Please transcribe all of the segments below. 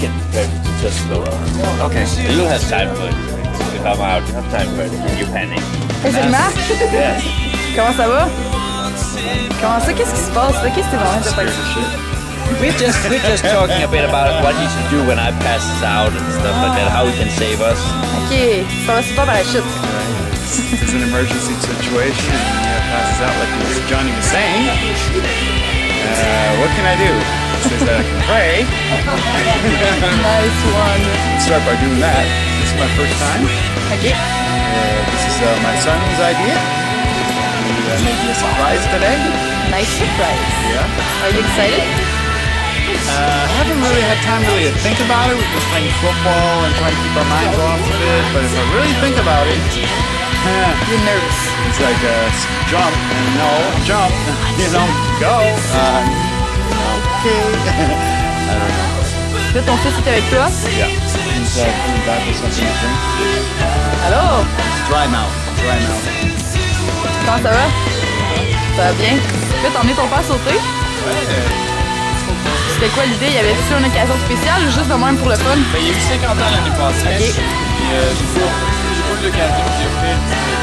can prepare to just float. Okay. You'll have time for it. If I'm out, you have time for it. You panic. Hey, c'est Marc? Yes. Comment ça va? Comment ça? Qu'est-ce qui se passe? Là? Qu'est-ce que t'es vraiment We're just talking a bit about what he should do when I pass out and stuff like that, how he can save us. Ok, ça va super parachute. It's an emergency situation and he passes out like Johnny was saying. What can I do? He says that I can pray. Nice one. Let's start by doing that. This is my first time. Ok. This is my son's idea. He made me a surprise today. Nice surprise. Yeah. Are you excited? I haven't really had time to think about it. We've been playing football and trying to keep our minds off of it. But if I really think about it, You're nervous. it's like a jump and no jump. You know, go. Okay. I don't know. Là, ton fils est avec toi? Yeah. He's coming back with something to drink. Allô? Dry mouth. Dry mouth. Comment ça va? Ça va bien? Tu peux t'emmener ton père sauter? C'était quoi l'idée? Y avait-tu une occasion spéciale ou juste de même pour le fun? Ben, il y a eu 50 ans l'année passée. Ok. Puis j'ai pas eu l'occasion de faire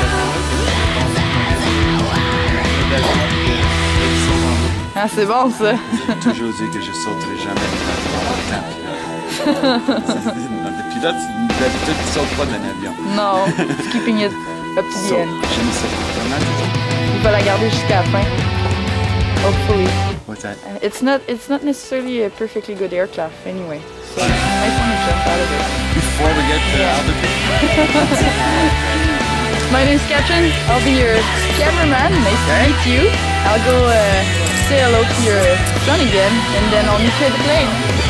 Ah, c'est bon ça! J'ai toujours dit que je sauterai jamais dans l'avion. Le pilote, d'habitude, il saute pas d'un avion. Non, keeping it up to the end. J'aime ça. Comment tu dis? Il va la garder jusqu'à la fin. Hopefully. What's that? It's not necessarily a perfectly good aircraft anyway. So you might want to jump out of it. Before we get to altitude. My name's Katrin. I'll be your cameraman. Nice to meet you. I'll go say hello to your son again, and then I'll meet you at the plane.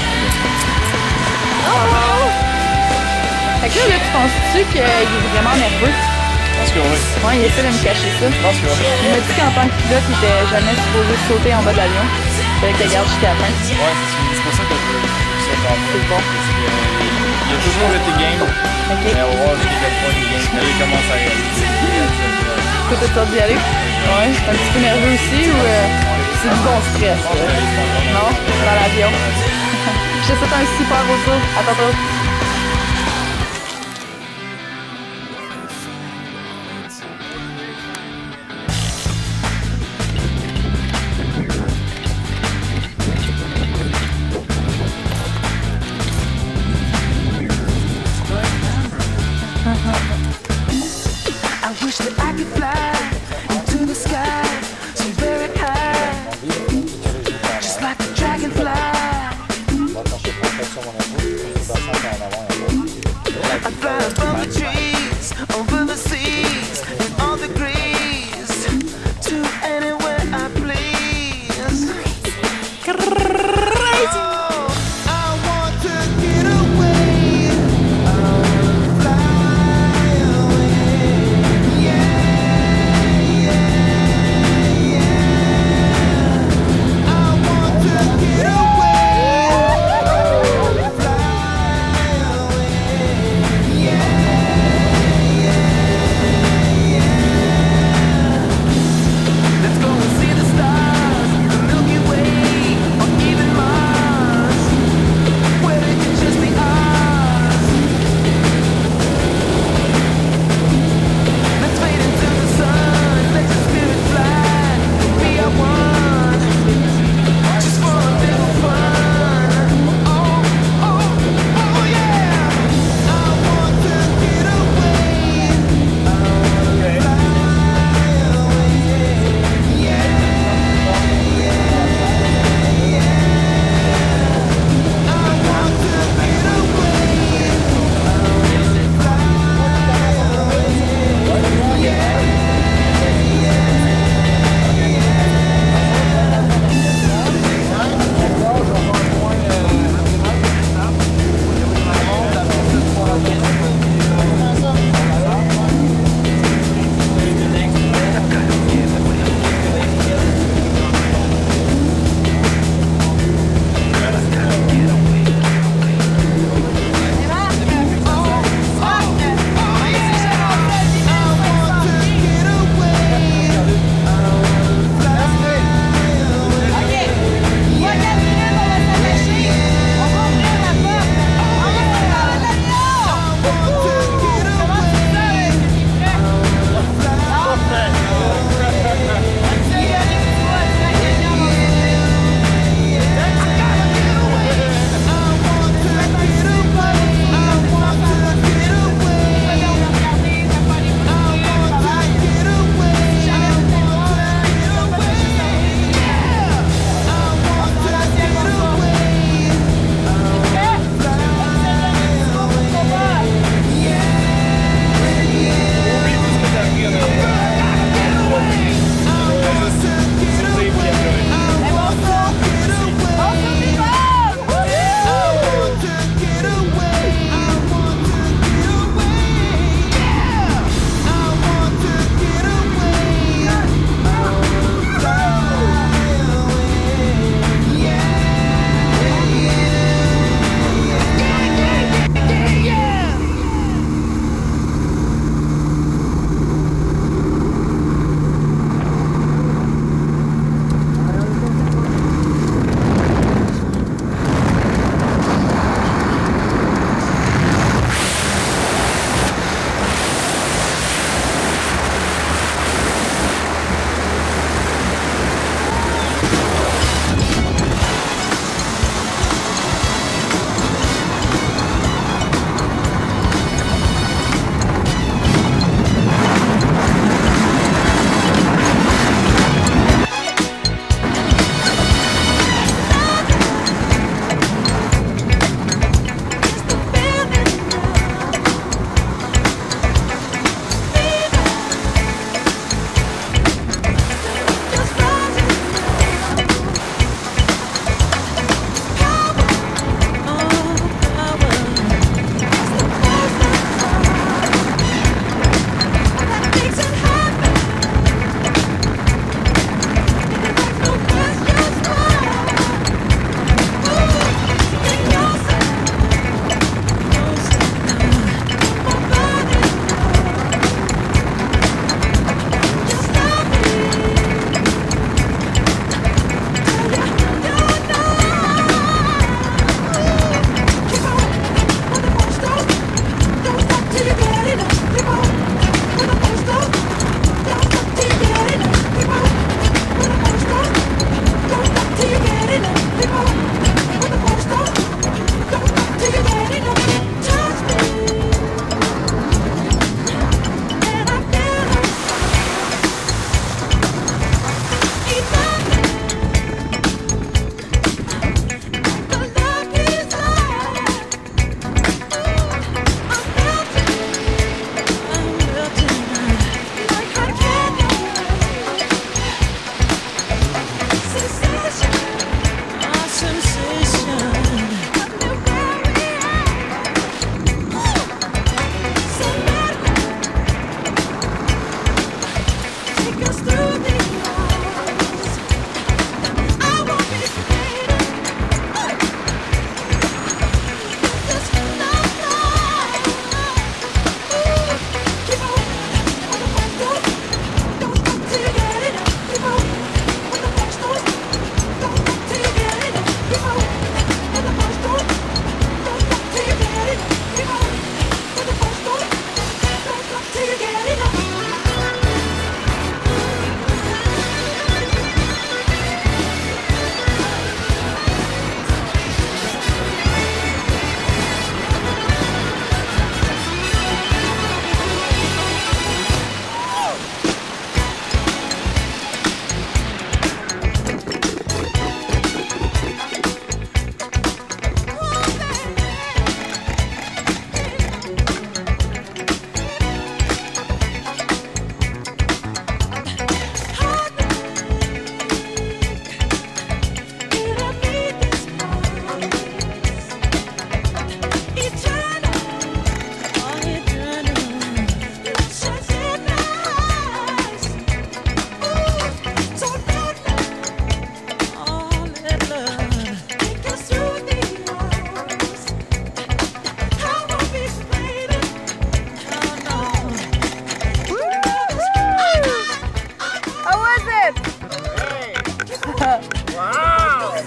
Oh! Fait que là, tu penses-tu qu'il est vraiment nerveux? Je pense que oui. Ouais, il essaie de me cacher ça. Je pense que oui. Il m'a dit qu'en tant que pilote, il était jamais supposé sauter en bas de l'avion. Il fallait qu'il regarde jusqu'à la fin. Ouais, c'est pour ça que je ça quand même. C'est bon. Il a toujours été game. Ok. Mais on va voir jusqu'à quel point il est game. Là, il commence à réaliser. Toi, t'as sorti d'y aller? Ouais. T'es un petit peu nerveux aussi ou c'est du bon stress? Non? Dans l'avion. Je te souhaite un super beau saut. À tantôt. I wish that I could fly into the sky so very high, just like a dragonfly.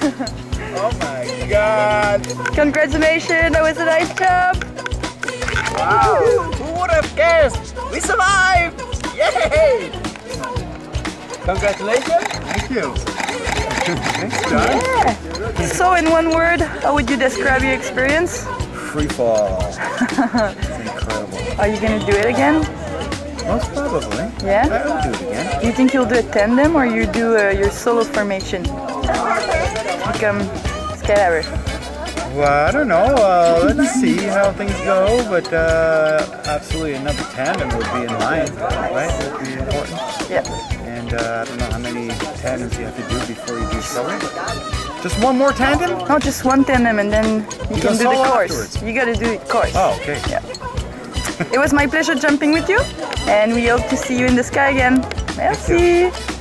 Oh my God! Congratulations, that was a nice job. Wow! Who would have guessed? We survived! Yay! Congratulations. Thank you. Thanks, John. Yeah. So in one word, how would you describe your experience? Free fall. It's incredible. Are you gonna do it again? Most probably. Yeah? I will do it again. Do you think you'll do a tandem or you do your solo formation? Become skydiver. Well, I don't know. Let's see how things go, but absolutely another tandem would be in line, right? That would be important. Yeah. And I don't know how many tandems you have to do before you do solo. Just one more tandem? No, just one tandem and then you can do the solo course. afterwards? You gotta do the course. Oh, okay. Yeah. It was my pleasure jumping with you and we hope to see you in the sky again. Merci.